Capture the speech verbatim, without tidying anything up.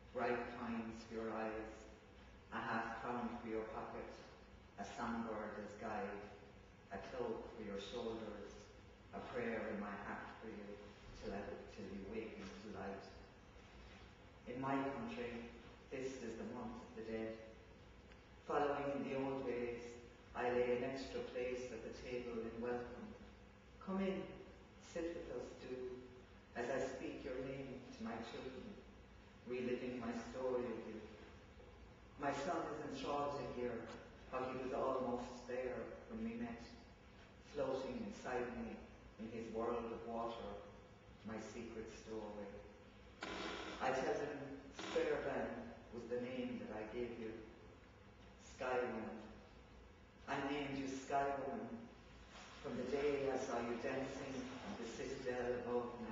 bright pines for your eyes, a half crown for your pocket, a songbird as guide, a cloak for your shoulders, a prayer in my heart for you, till, I, till you waken to light. In my country, this is the month of the dead. Following in the old ways, I lay an extra place at the table in welcome. Come in, sit with us, do, as I speak your name to my children, reliving my story of you. My son is enthralled to hear how he was almost there when we met, floating inside me in his world of water, my secret stowaway. I tell him Spéirbhean was the name that I gave you, Sky Woman. I named you Sky Woman from the day I saw you dancing on the citadel above me.